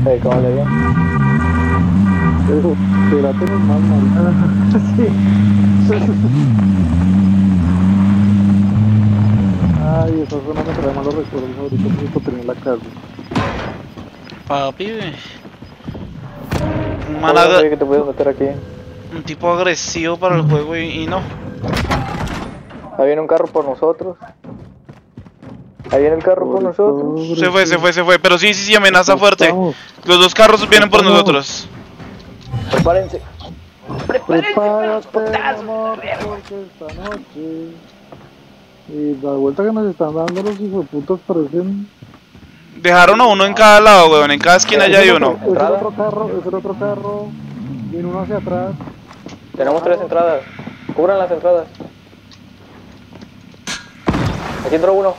¿Cómo le dio? Pero, la tienes mal, marica. Sí. Ay, esa zona me trae malos recuerdos ahorita porque tenía en la casa. Papi, No sabía que te puedes meter aquí. un tipo agresivo para el juego y no. Ahí viene un carro por nosotros. Ahí viene el carro por nosotros. Se fue, pero sí, amenaza fuerte. Los dos carros vienen por nosotros. Prepárense. Prepárate, amor, porque esta noche... Y la vuelta que nos están dando los hijos de putas parecen... Dejaron a uno en cada lado, weón, en cada esquina ya hay uno. Es el otro carro. Viene uno hacia atrás. Tenemos 3 entradas. Cubran las entradas. Aquí entró uno.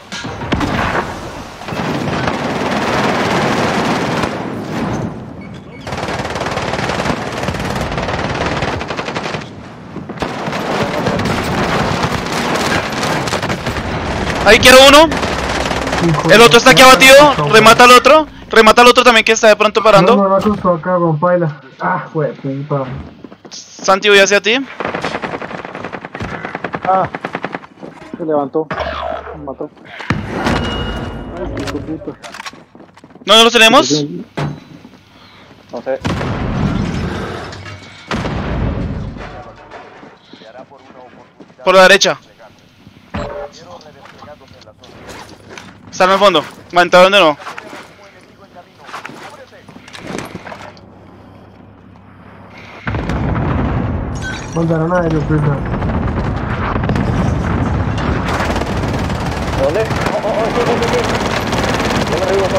Ahí quiero uno. El otro está aquí abatido. Remata al otro también que está de pronto parando. No, me acostó acá con paila. Ah, fue puta. Santi, voy hacia ti. Ah, se levantó. Me mató. Ay, hijo de puta. ¿No los tenemos? No sé. Por la derecha. Está en el fondo. Va a entrar donde no. Mandaron aéreo, prisa. ¿Dónde? Sí. Yo me revivo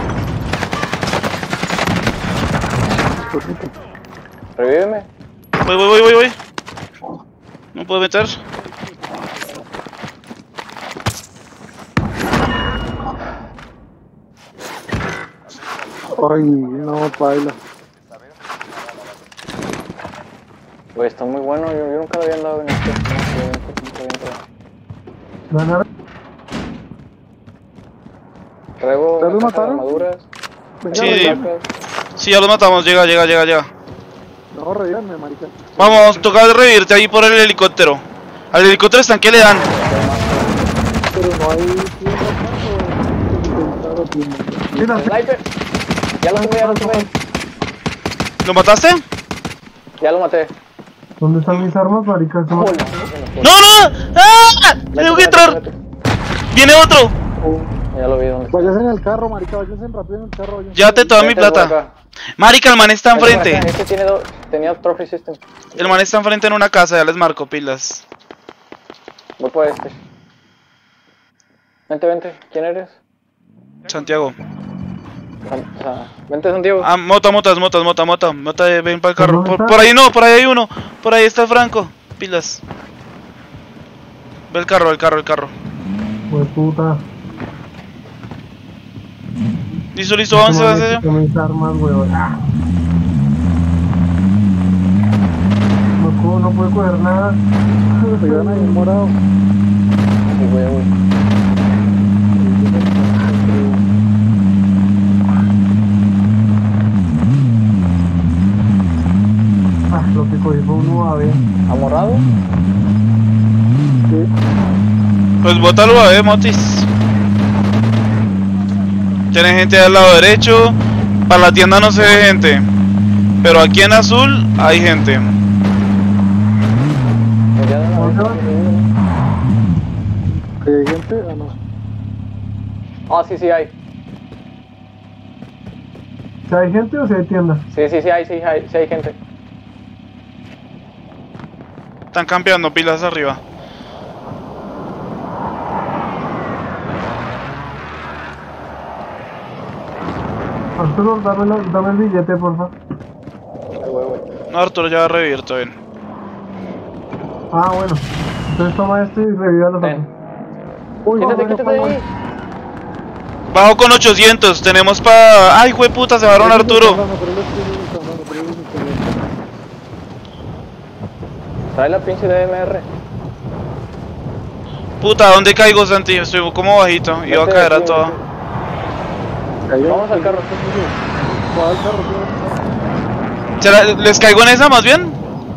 solo. Revíveme. Voy. No puedo meter. Ay, no, paila. Güey, está muy bueno. Yo nunca lo había andado en este. Ganar. Traigo ¿Ya los una caja de mataron? armaduras. Venga, Sí, ya los matamos. Llega. no, revíanme, marica. Vamos, toca revivirte ahí por el helicóptero. Al helicóptero están que le dan. Pero no hay tiempo. Mira, Sniper. Ya lo tuve. ¿Lo mataste? Ya lo maté. ¿dónde están mis armas, maricas? ¡No! ¡Ah! ¡Tengo que entrar! ¡Viene otro! Ya lo vi. ¿Dónde está? Váyanse en el carro, marica, váyanse rápido en el carro. váyanse. Llévate toda mi Vente por plata. acá. Marica, el man está Vente por enfrente. acá. Este tiene tenía trophy system. El man está enfrente en una casa, ya les marco pilas. Voy por este. Vente. ¿Quién eres? Santiago. Vente, Santiago. Ah, mota, ven para el carro. Por ahí no, por ahí hay uno. Por ahí está Franco. Pilas. Ve el carro. Pues puta. Listo, avance. Mis armas, weón. Ah. No puedo coger nada. Se quedan ahí morado. Sí, voy. Ah, lo que cogí fue un UAV. ¿Amorrado? Sí. Pues bótalo a ver, Motis. Tiene gente al lado derecho. Para la tienda no se ve gente. Pero aquí en azul hay gente. Pues ya de una vez. ¿Que hay gente? Ah, no. Ah, sí hay. ¿Si hay gente o si hay tiendas? Sí hay gente. Están campeando pilas arriba. Arturo, dame el billete, porfa. Voy. No, Arturo ya va a revivir, todo bien. Ah, bueno. Entonces toma esto y reviva los otros. Ven. Uy, Quítate de ahí. Bajo con 800, tenemos pa... ¡Ay, jueputa! Se varon a Arturo. Trae la pinche DMR. Puta, ¿dónde caigo, Santi? Estoy como bajito. Iba a caer a todo. Vamos al carro. ¿Cuál carro? ¿Les caigo en esa más bien?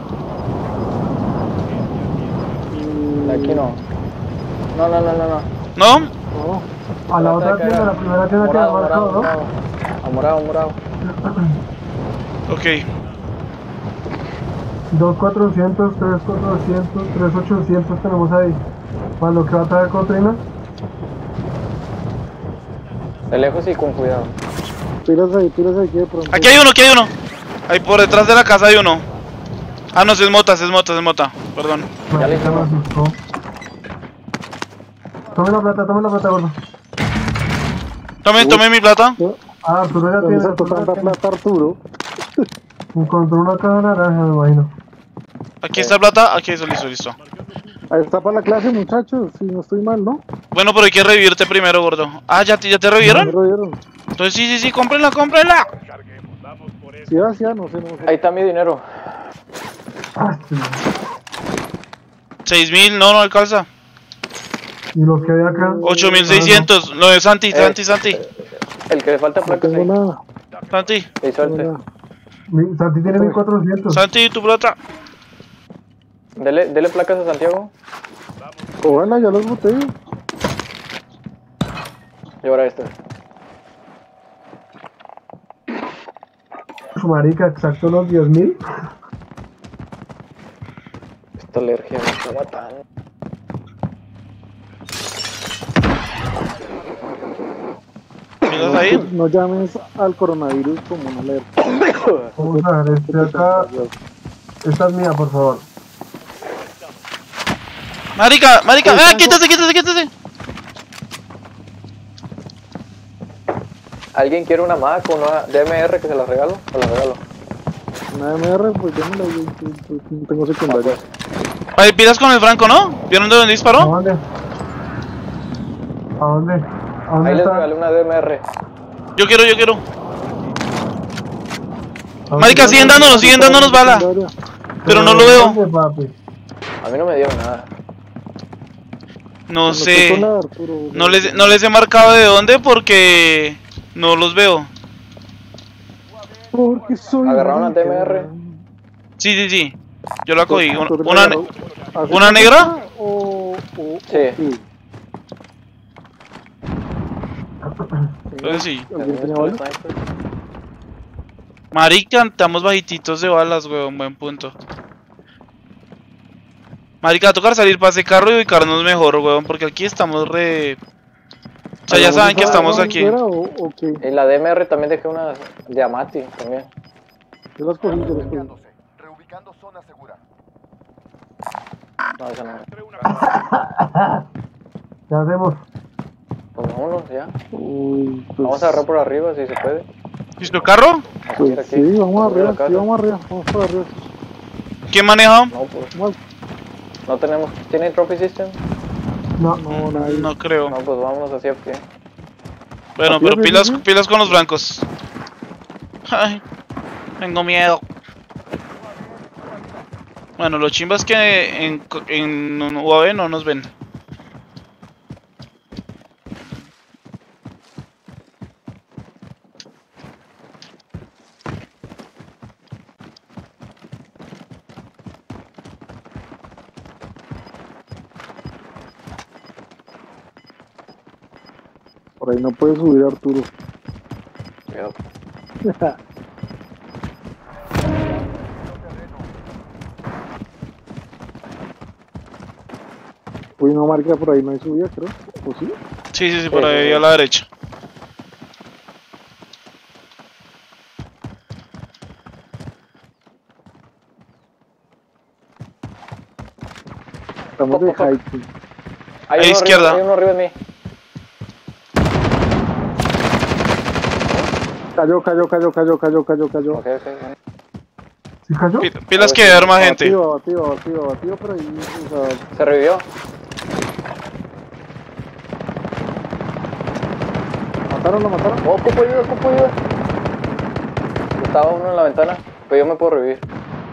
De aquí no. No. ¿No? No. A la otra tienda, la primera tienda que Morado, ha marcado, ¿no? morado. Ok. 2400, 3400, 3800 tenemos ahí. Más lo que va a traer Cotrina. De lejos y con cuidado. Tiras ahí, que de pronto. Aquí hay uno. Ahí por detrás de la casa hay uno. Ah, no, es mota. Perdón. Ya le Se me hicimos. asustó. Tome la plata, gordo. Tome mi plata. Ah, Arturo ya ¿Dónde tiene. sacó tanta plata, Arturo? Encontró una caja naranja, me imagino. Aquí está plata. Aquí está, listo. Ahí está para la clase, muchachos, si no estoy mal, ¿no? Bueno, pero hay que revivirte primero, gordo. Ah, ¿ya te ¿Me revivieron? lo dieron? Entonces sí, cómprenla. Sí, no sé. Ahí está mi dinero. Ah, sí. 6000, no alcanza. Y lo que hay acá. 8600. Lo de Santi. El que le falta No placa es tengo ahí. nada. Santi, Y No tengo suerte. nada. Santi tiene 1400. Santi, tu plata. Dele placas a Santiago. Ojalá, ya los boté. Y ahora este. Marica, exacto unos 10.000. Esta alergia me está matando. ¿Miras ahí? No llames al coronavirus como una alerta. Vamos a ver, este acá. Esta es mía, por favor. Marica. ¡Ah, quítese! ¿Alguien quiere una Mac o una DMR que se la regalo? Se la regalo. Una MR, pues yo no tengo secundaria. Ahí pilas con el Franco, ¿no? ¿Vieron de dónde ¿A disparó? dónde? ¿A dónde Ahí les está? regalé una DMR. Yo quiero. ¿A dónde Marica, está? siguen dándonos bala. Pero no lo veo. ¿Dónde, papi? A mí no me dieron nada. No sé. No les he marcado de dónde porque no los veo. Porque soy ¿Agarraron una rica. DMR? Sí. Yo la cogí. ¿Tú te Una agarró? ¿Así una como negra? está Sí. Entonces sí. ¿Alguien tenía balas? Marica, estamos bajititos de balas, weón. Buen punto. Marica, va a tocar salir para ese carro y ubicarnos mejor, weón. Porque aquí estamos re... O sea, ya saben que estamos aquí. ¿O qué? Y la DMR también dejé una de Amati también. Yo las cogí. Reubicando zona segura. No, esa no. ¿Qué hacemos? Pues vámonos ya. Uy, pues, Vamos a agarrar por arriba si se puede. ¿Listo carro? Aquí, pues sí, vamos arriba, vamos por arriba. ¿Quién maneja? No, pues Vamos. no tenemos. ¿Tiene trophy system? No. No, nadie. No creo. No, pues vámonos así a pie. Bueno, Aquí, pero aquí, pilas aquí. con los blancos. Ay, tengo miedo. Bueno, lo chimba es que en UAV no nos ven. Por ahí no puede subir Arturo. Cuidado. Uy, no marca por ahí, no hay subida, creo. ¿O sí? Sí, por ahí a la derecha. Estamos de hiking. Hay Ahí uno izquierda. Arriba, hay uno arriba de mí. Cayó. Ok. ¿Sí cayó? Pilas que hay más gente. Batido, pero ahí, o sea, Se revivió. lo mataron. Oh, ocupo ayuda. Estaba uno en la ventana, pero yo me puedo revivir.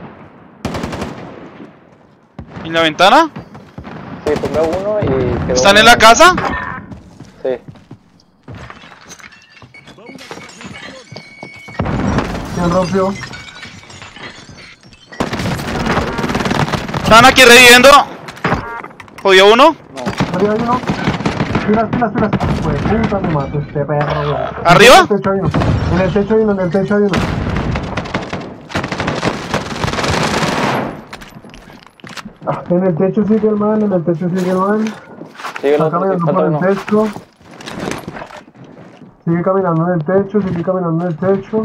¿En la ventana? Sí, tumbé uno y quedó ¿Están uno. en la casa? Sí. ¿Quién rompió? Están aquí reviviendo. ¿Jodió uno? Arriba hay uno. Pilas. Pues puta, me mato este perro, güey. ¿Arriba? En el techo hay uno. En el techo hay uno. En el techo sigue el man, Sigue el Está otro, caminando falta por el uno. techo. Sigue caminando en el techo.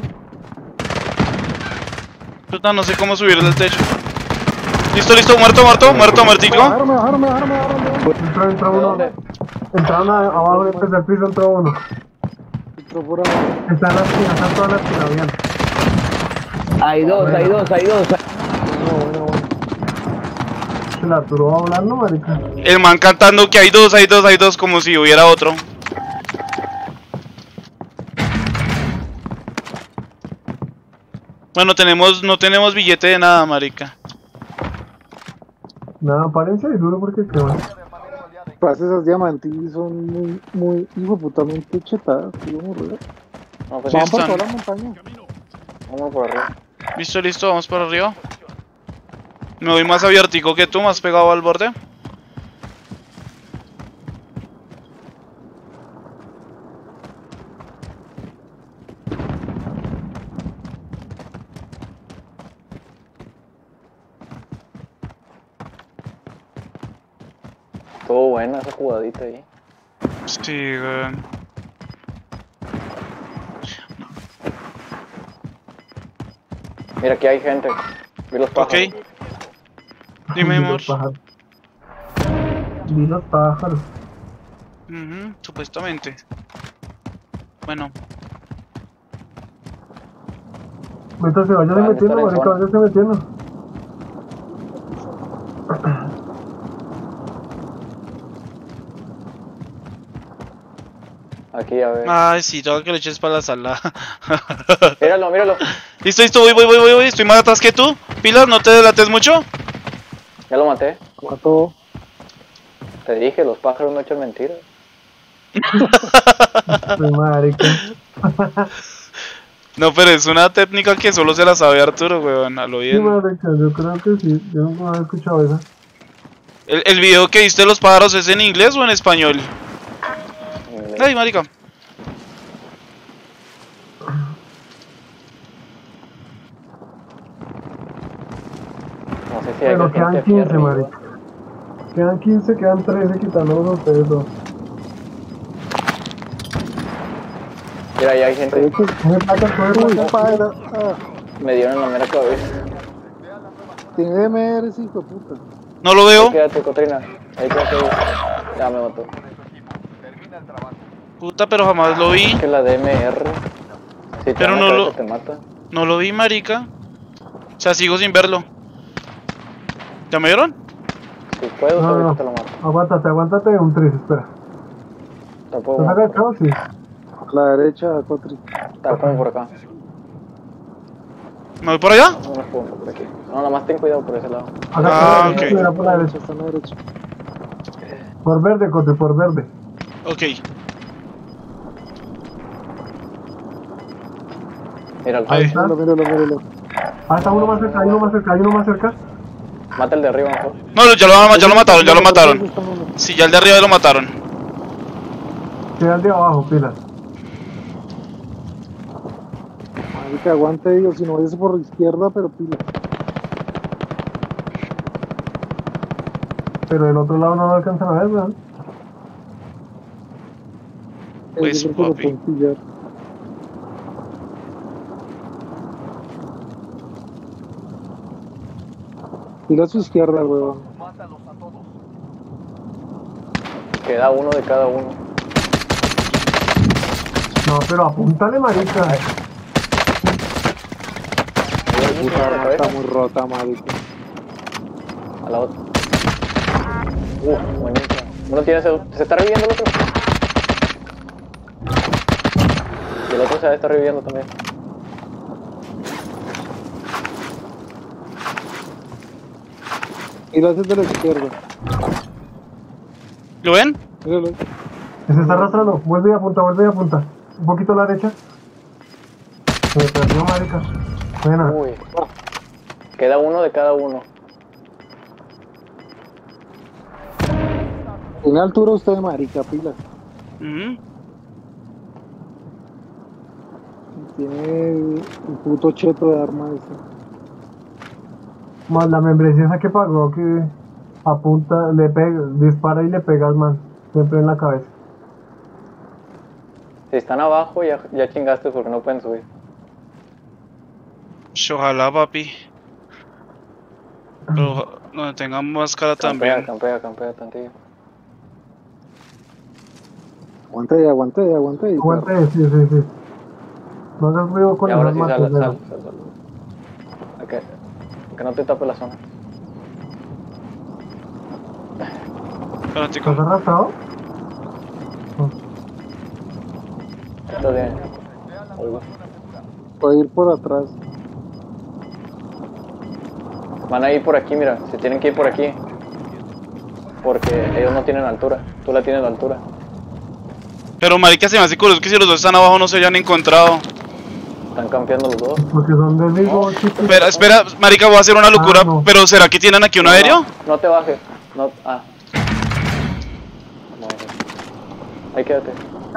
Puta, no sé cómo subir del techo. Listo, muertico. Bajaron. Entró ¿De uno. dónde? Entraron abajo del tercer piso, entró uno. Entró por abajo. Está en la esquina, está en toda la esquina, bien. Hay dos. Bueno. Se la turó hablando, marica. El man cantando que hay dos, como si hubiera otro. Bueno, no tenemos billete de nada, marica. Nada, párense y duro porque qué va. Pues esas diamantis son muy hijoputamente chetadas, tío, morrer. No, pues Sí, Van por están. toda la montaña. vamos por arriba. Listo, vamos para arriba. Me voy más abiertico que tú, más pegado al borde. Estuvo buena esa jugadita ahí. Sí, güey. Mira, aquí hay gente. Vi los pájaros. Ok. Dime, amor. Vi los pájaros. Supuestamente. Bueno, Mientras se vayan Van a metiendo, estar en marica, zona. váyanse metiendo. Aquí, a ver. ay, sí, tengo que le eches para la sala. Míralo. Listo, voy. Estoy más atrás que tú. Pilas, no te delates mucho. Ya lo maté. Mató. Te dije, los pájaros no echan mentiras. Ay, marica. No, pero es una técnica que solo se la sabe Arturo, weón. A lo Sí, bien. marica, yo creo que sí. Yo no había escuchado esa. ¿El video que viste de los pájaros es en inglés o en español? Ay, marica. No sé si hay Bueno, gente quedan aquí 15, arriba. marica. Quedan 15, quedan 13, quitándolos a ustedes dos. Mira, ahí hay gente. Coge placa, Uy, placa. padre. Ah, Me dieron en la mera cabeza. tiene DMR ese hijo de puta. No lo Ahí veo. quédate, Cotrina. Ahí quédate. Ya me mató. Termina el trabajo. Puta, pero jamás lo vi. Es que la DMR. Si te Pero dan no la lo- cabeza, te mata. No lo vi, marica. O sea, sigo sin verlo. ¿Ya me vieron? Si puedo, No, ahorita no. te lo mato. Aguántate, un 3, espera. Tampoco. ¿Estás agachado? Sí. A la derecha, Cotri. Está como por acá. ¿Me voy por allá? Unos puntos por aquí. No, nada más ten cuidado por ese lado. Ah, ok. Mira por la derecha. Está a la derecha. Por verde, Cote, por verde. Ok. Mira, Ahí. Míralo. Ah, está uno más cerca, hay uno más cerca. mata el de arriba mejor. No, ya lo mataron. Sí, ya el de arriba lo mataron. Queda el de abajo, pilas. Marica, aguante, Dios, si no vayas por la izquierda, pero pila. Pero del otro lado no lo alcanzan a ver, ¿verdad? Pues, Yo creo que lo papi. pueden pillar. Pila a su izquierda, weón. Mátalos a todos. Queda uno de cada uno. No, pero apúntale, marica. Puta arma está muy rota, marica. A la otra. Buenísimo. Uno tiene se está reviviendo el otro. Y el otro se está reviviendo también. Pila es de la izquierda. ¿Lo ven? Míralo. Se está arrastrando. Vuelve y apunta. Un poquito a la derecha. Se me perdió, marica. Buena. Uy. Queda uno de cada uno. ¿Tiene altura usted, marica, pila? Ujú. Tiene un puto cheto de arma ese. Más la membresía esa que pagó que apunta, le pega, dispara y le pega al man. Siempre en la cabeza. Si están abajo, ya chingaste porque no pueden subir. Ojalá, papi. Pero donde tengan máscara también. Campea tantito. Aguante ahí. Aguante, sí. No hagas ruido con Y ahora esas sí matas, sal. Que no te tape la zona. Espérate, ¿Estás arrastrado? Está bien. Puede ir por atrás. Van a ir por aquí, mira. Se tienen que ir por aquí. Porque ellos no tienen altura. Tú la tienes la altura. Pero marica, se me hace curioso que si los dos están abajo no se hayan encontrado. Están campeando los dos. Porque son de Vigo, chicos. Espera, marica, voy a hacer una locura. no. Pero ¿será que tienen aquí un aéreo? No te bajes. No. Ahí quédate.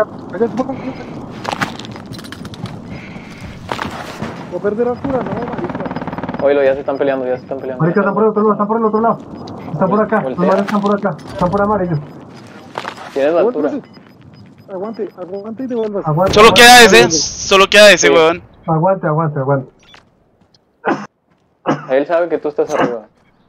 ¿Va a perder altura? No, marica. Oílo, ya se están peleando. Marica, están por el otro lado, están por el otro lado. Están por acá, los Voltea. mares están por acá. Están por amarillo. Tienes la altura. Aguante y devuelvas. Aguante. Solo queda ese, Sí. weón. Aguante. Él sabe que tú estás arriba.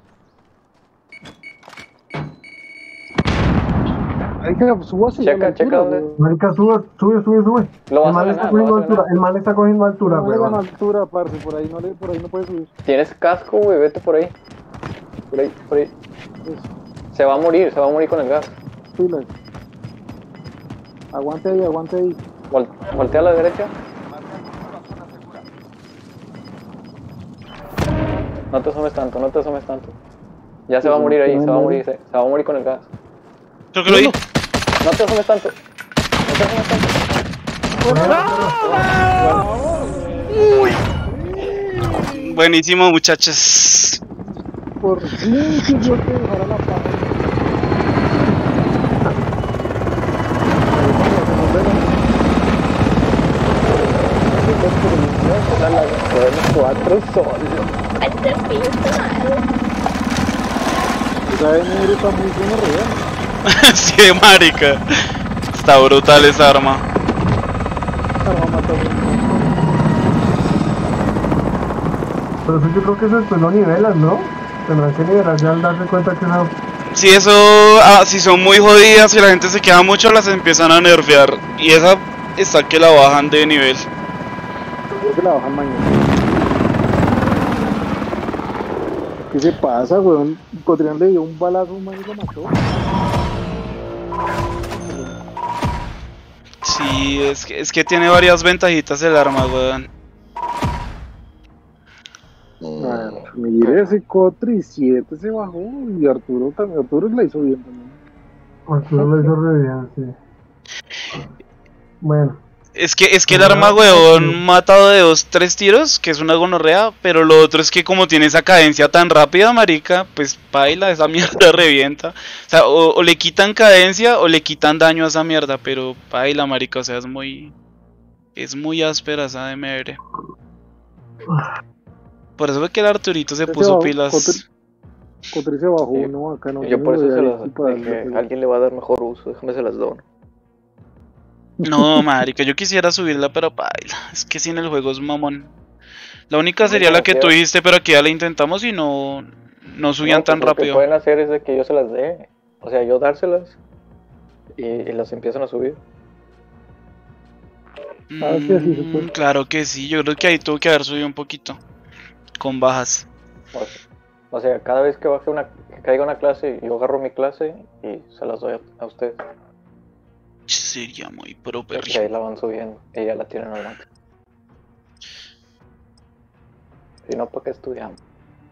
Marica, súbase. Checa dónde. Marica, sube. Lo vas El a mal está ganar, cogiendo lo vas a altura. ganar. El mal está cogiendo altura, No le dan weón. altura, parce. Por ahí no puede subir. Tienes casco, güey. Vete por ahí. Por ahí. Eso. Se va a morir con el gas. Pilas. Aguante ahí. Voltea a la derecha. No te asomes tanto. Ya se va a morir ahí, se va a morir con el gas. Creo que lo vi. No te asomes tanto. Buenísimo, muchachos. Por fin que yo te dejara la paja. Cuatro soles. Esa venir está muy bien arriba. Sí, marica. Está brutal esa arma. Arma mata Pero eso yo creo que eso después lo nivelas, ¿no? Tendrán que nivelar ya al darse cuenta que esa... Si eso, si son muy jodidas y la gente se queda mucho, las empiezan a nerfear. Y esa está que la bajan de nivel. Creo que la bajan mañana. ¿Qué se pasa, weón? Cotrián le dio un balazo a un man y lo mató. Sí, es que tiene varias ventajitas el arma, weón. Mire ese Cotri 7 se bajó y Arturo también. Arturo la hizo bien también. Arturo lo hizo re bien, sí. Bueno. Es que el arma, weón, mata de 2-3 tiros, que es una gonorrea, pero lo otro es que como tiene esa cadencia tan rápida, marica, pues paila, esa mierda revienta. O sea, o le quitan cadencia o le quitan daño a esa mierda, pero paila, marica, o sea, es muy áspera esa DMR. Por eso fue que el Arturito se puso pilas. Cotri se bajó, no, acá no. Yo por eso se las para dije, alguien le va a dar mejor uso, déjame se las dono. No, marica, yo quisiera subirla, pero paila, es que sin el juego es mamón. La única sería la que tú dijiste, pero que ya la intentamos y no subían tan Lo que rápido. pueden hacer es de que yo se las dé, o sea, yo dárselas y las empiezan a subir. sí, así se puede. Claro que sí, yo creo que ahí tuvo que haber subido un poquito. Con bajas. O sea, cada vez que caiga una clase, yo agarro mi clase y se las doy a ustedes. Sería muy pro, Y ahí la van subiendo y ya la tienen al máximo. Si no, ¿para qué estudiamos?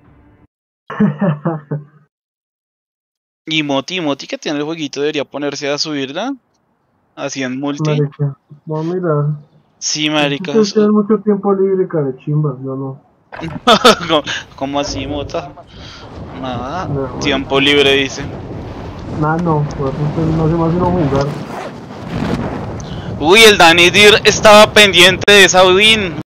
Y Moti que tiene el jueguito debería ponerse a subirla. Así en multi. Marica, vamos a mirar. Sí, marica. Ustedes tienen mucho tiempo libre, carechimbas, yo no. ¿Cómo así, Mota? Nada, No, tiempo libre dice. Nada, no, pues ustedes no hace más sino jugar. Uy, el Danny Dir estaba pendiente de esa win.